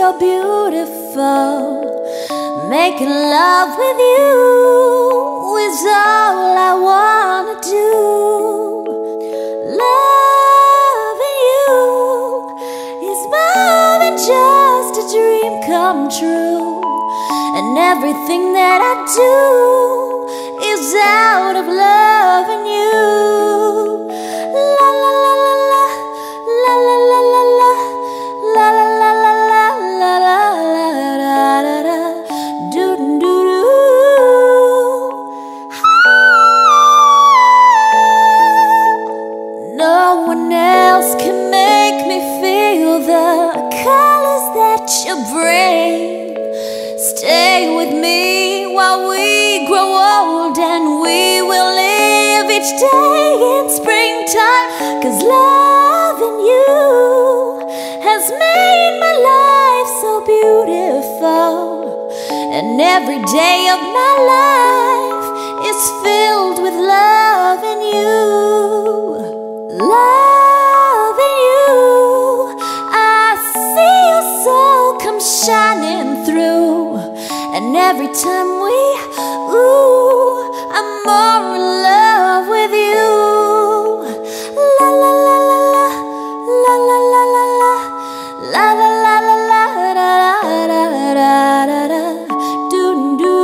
you're beautiful. Making love with you is all I wanna do. Loving you is more than just a dream come true. And everything that I do is out of loving you. La la la la la, la la la la la, la la la la la, la la la la la, do do do. No one else can make me feel the colors that you bring. Stay with me while we grow old, and we will live each day in springtime. 'Cause loving you has made my life so beautiful, and every day of my life is filled with loving you. Loving you, I see your soul come shining through. And every time I'm more in love with you. La la la la la, la la la la la, la la la la la, da da da da da, do do.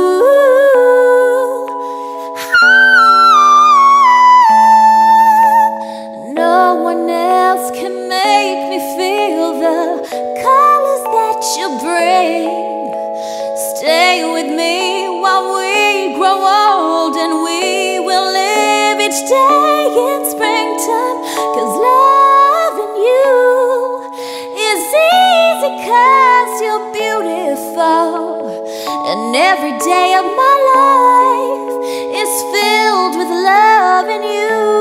No one else can make me feel the colors that you bring. Stay with me while we grow old, and we will live each day in springtime. 'Cause loving you is easy 'cause you're beautiful, and every day of my life is filled with loving you.